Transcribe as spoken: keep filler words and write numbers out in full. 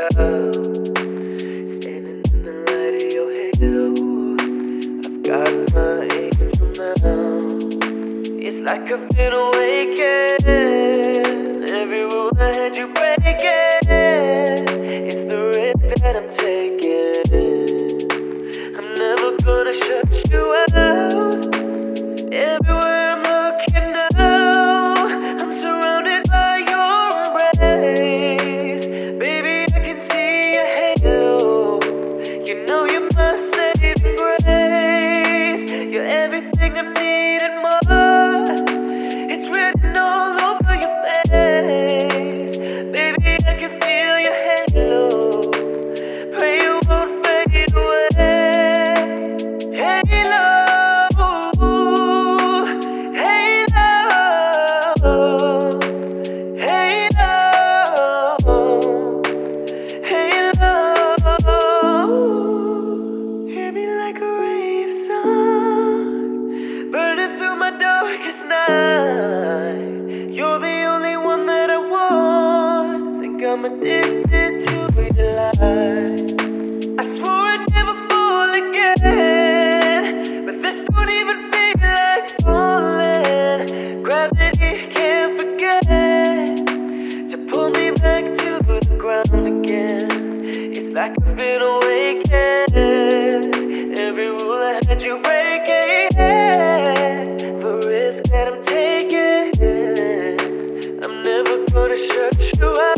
out. Standing in the light of your halo, I've got my angel now. It's like I've been awakened. Every rule I had you breaking. It's the risk that I'm taking. I'm never gonna shut you out. Everywhere I'm looking now, I'm surrounded by your embrace. Baby, I can see your halo. You know you're my saving grace. You're everything I need and more. It's written all over your face. Baby, I can feel your halo. Pray you won't fade away. Halo. Darkest night, you're the only one that I want. Think I'm addicted to your light. I swore I'd never fall again, but this don't even feel like falling. Gravity can't forget to pull me back to the ground again. It's like I've been awakened. Every rule I had you breaking. That I'm taking, I'm never gonna shut you out.